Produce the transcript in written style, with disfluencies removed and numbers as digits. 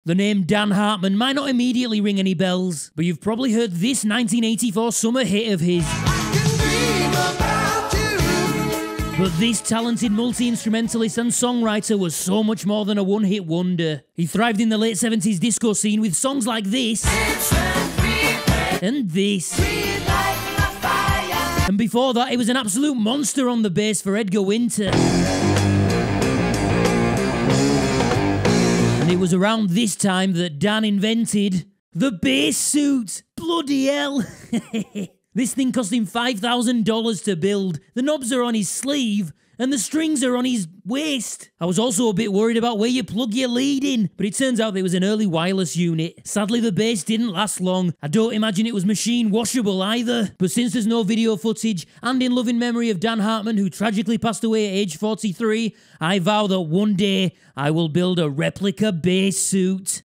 The name Dan Hartman might not immediately ring any bells, but you've probably heard this 1984 summer hit of his. But this talented multi-instrumentalist and songwriter was so much more than a one-hit wonder. He thrived in the late 70s disco scene with songs like this and this. And before that, he was an absolute monster on the bass for Edgar Winter. And it was around this time that Dan invented the bass suit. Bloody hell. This thing cost him $5,000 to build. The knobs are on his sleeve, and the strings are on his waist. I was also a bit worried about where you plug your lead in, but it turns out there was an early wireless unit. Sadly, the bass didn't last long. I don't imagine it was machine washable either. But since there's no video footage, and in loving memory of Dan Hartman, who tragically passed away at age 43, I vow that one day I will build a replica bass suit.